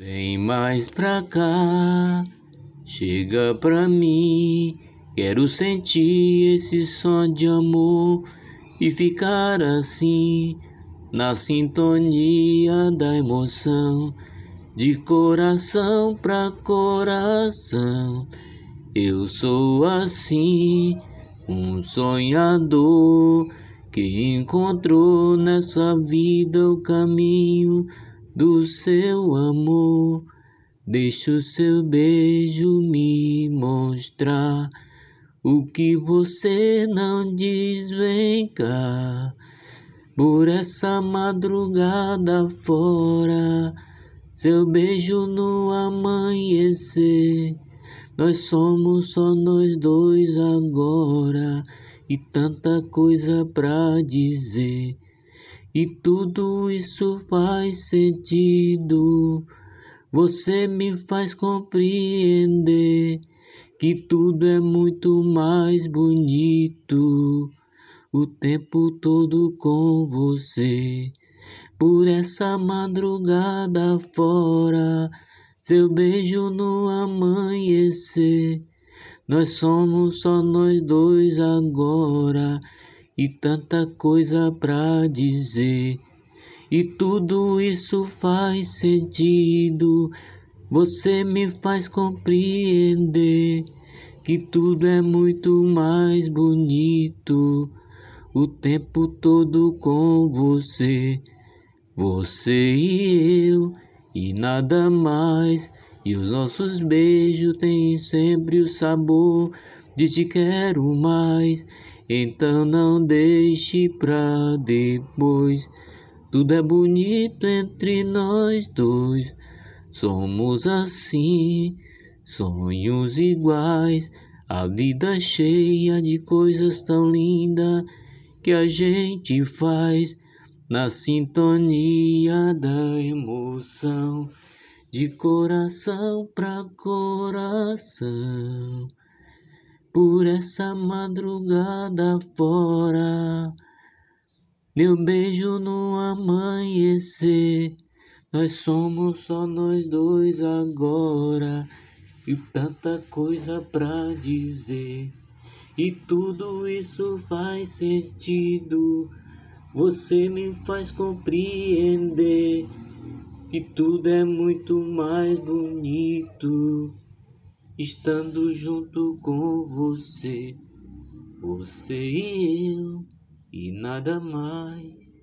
Vem mais pra cá, chega pra mim. Quero sentir esse som de amor e ficar assim, na sintonia da emoção, de coração pra coração. Eu sou assim, um sonhador que encontrou nessa vida o caminho do seu amor. Deixa o seu beijo me mostrar o que você não diz, vem cá. Por essa madrugada fora, seu beijo no amanhecer. Nós somos só nós dois agora, e tanta coisa pra dizer. E tudo isso faz sentido. Você me faz compreender que tudo é muito mais bonito o tempo todo com você. Por essa madrugada fora, seu beijo no amanhecer. Nós somos só nós dois agora, e tanta coisa pra dizer. E tudo isso faz sentido. Você me faz compreender que tudo é muito mais bonito o tempo todo com você. Você e eu, e nada mais. E os nossos beijos têm sempre o sabor de te quero mais. Então não deixe pra depois. Tudo é bonito entre nós dois. Somos assim, sonhos iguais. A vida cheia de coisas tão lindas que a gente faz na sintonia da emoção, de coração pra coração. Por essa madrugada fora, meu beijo no amanhecer. Nós somos só nós dois agora, e tanta coisa pra dizer. E tudo isso faz sentido. Você me faz compreender que tudo é muito mais bonito estando junto com você. Você e eu, e nada mais.